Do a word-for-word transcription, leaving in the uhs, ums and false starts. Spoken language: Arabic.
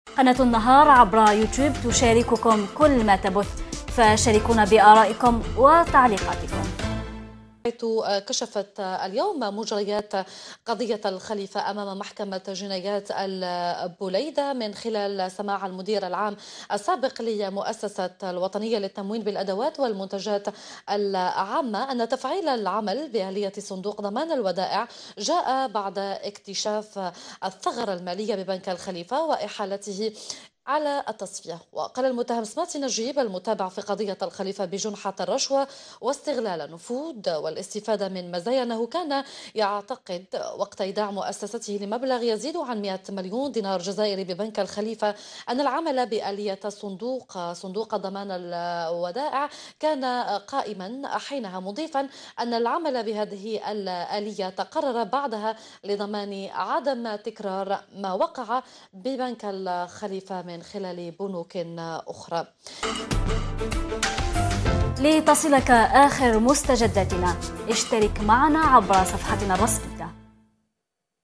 قناة النهار عبر يوتيوب تشارككم كل ما تبث، فشاركونا بآرائكم وتعليقاتكم. كشفت اليوم مجريات قضية الخليفة أمام محكمة جنايات البوليدة من خلال سماع المدير العام السابق لمؤسسة الوطنية للتموين بالأدوات والمنتجات العامة أن تفعيل العمل بآلية صندوق ضمان الودائع جاء بعد اكتشاف الثغرة المالية ببنك الخليفة وإحالته على التصفية. وقال المتهم سماتي نجيب المتابع في قضية الخليفة بجنحة الرشوة واستغلال النفوذ والاستفادة من مزايا أنه كان يعتقد وقت إيداع مؤسسته لمبلغ يزيد عن مئة مليون دينار جزائري ببنك الخليفة أن العمل بآلية صندوق صندوق ضمان الودائع كان قائما حينها، مضيفا أن العمل بهذه الآلية تقرر بعدها لضمان عدم تكرار ما وقع ببنك الخليفة من من خلال بنوك أخرى. لتصلك آخر مستجداتنا اشترك معنا عبر صفحتنا الرسمية.